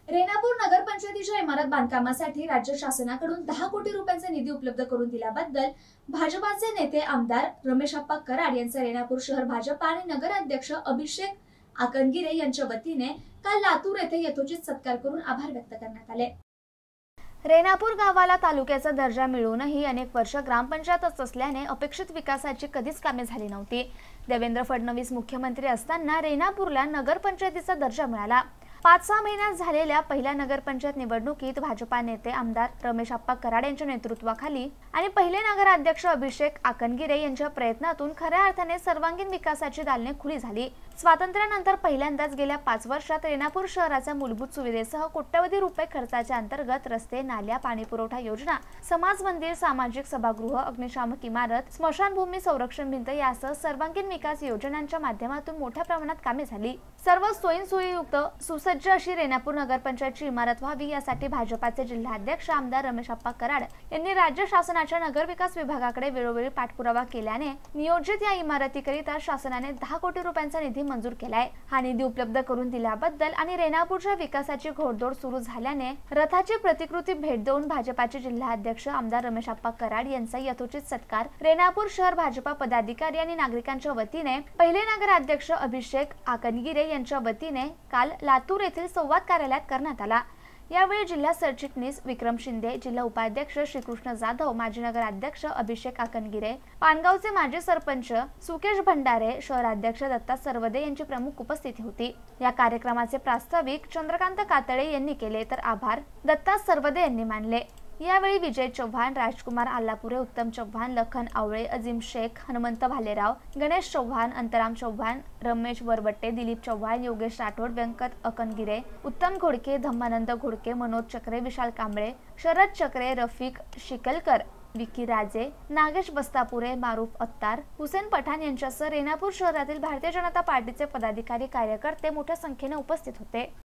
रेणापूर नगरपंचायतीच्या इमारत बांधकामासाठी राज्य शासनाकडून 10 कोटी रुपयांचा निधी उपलब्ध करून दिल्याबद्दल भाजपाचे नेते आमदार रमेशप्पा कराड यांचे रेणापूर शहर भाजपा आणि नगराध्यक्ष अभिषेक आकनगिरे यांच्या वतीने काल लातूर येथे यथोचित सत्कार करून आभार व्यक्त करण्यात आले। रेणापूर गावाला तालुक्याचा दर्जा मिळूनही अनेक वर्ष ग्रामपंचायतच असल्याने अपेक्षित विकासाची कधीच कामे झाली नव्हती। देवेंद्र फडणवीस मुख्यमंत्री असताना रेणापूरला नगरपंचायतीचा दर्जा मिळाला। 5-6 महिन्यात झालेल्या पहिल्या नगरपंचायत निवडणुकीत भाजपा नेते आमदार रमेशप्पा कराड यांच्या नेतृत्वाखाली आणि पहिले नगराध्यक्ष अभिषेक आकनगिरे यांच्या प्रयत्नातून खऱ्या अर्थाने सर्वांगीण विकासाची दालने खुली झाली। स्वातंत्र्यानंतर पहिल्यांदाच गेल्या 5 वर्षात रेणापूर शहराच्या मूलभूत सुविधेसह कोट्यवधी रुपये खर्चाच्या अंतर्गत रस्ते, नाल्या, पाणीपुरवठा योजना, समाज मंदिर, सामाजिक सभागृह, अग्निशामक इमारत, स्मशानभूमी, संरक्षण भिंत यासह सर्वांगीण विकास योजनांच्या माध्यमातून मोठ्या प्रमाणात कामे झाली। सर्व सोयीसुविधायुक्त सुसज्ज अशी रेणापूर नगरपंचायतची इमारत व्हावी यासाठी भाजपाचे जिल्हाध्यक्ष आमदार रमेशप्पा कराड यांनी राज्य शासनाच्या नगरविकास विभागाकडे वेळोवेळी पाठपुरावा केल्याने नियोजित या इमारतीकरिता शासनाने 10 कोटी रुपयांचा निधी मंजूर केलाय। हा निधी उपलब्ध करून दिल्याबद्दल आणि रेणापूरच्या विकासाची घोडदौड सुरू झाल्याने रथाची प्रतिकृती भेट देऊन भाजपाचे जिल्हाध्यक्ष आमदार रमेशप्पा कराड यांचा यथोचित सत्कार रेणापूर शहर भाजपा पदाधिकारी आणि नागरिकांच्या वतीने पहिले नगराध्यक्ष अभिषेक आकनगिरे यांच्या वतीने काल लातूर येथील संवाद कार्यालयात करण्यात आला। यावेळी जिल्हा सरचिटणीस विक्रम शिंदे, जिल्हा उपाध्यक्ष श्रीकृष्ण जाधव, माजी नगराध्यक्ष अभिषेक आकनगिरे, पानगावचे माजी सरपंच सुकेश भंडारे, शहराध्यक्ष दत्ता सरवदे यांची प्रमुख उपस्थिती होती। या कार्यक्रमाचे प्रास्ताविक चंद्रकांत कातळे यांनी केले तर आभार दत्ता सरवदे यांनी मानले। यावेळी विजय चव्हाण, राजकुमार आल्लापुरे, उत्तम चव्हाण, लखन आवळे, अजीम शेख, हनुमंत भालेराव, गणेश चव्हाण, अंतराम चव्हाण, रमेश वरवट्टे, दिलीप चव्हाण, योगेश राठोड, व्यंकट अकनगिरे, उत्तम घोडके, धम्मानंद घोडके, मनोज चक्रे, विशाल कांबळे, शरद चक्रे, रफिक शिकलकर, विकी राजे, नागेश बस्तापुरे, मारूफ अत्तार, हुसेन पठाण यांच्यासह रेणापूर शहरातील भारतीय जनता पार्टीचे पदाधिकारी, कार्यकर्ते मोठ्या संख्येने उपस्थित होते।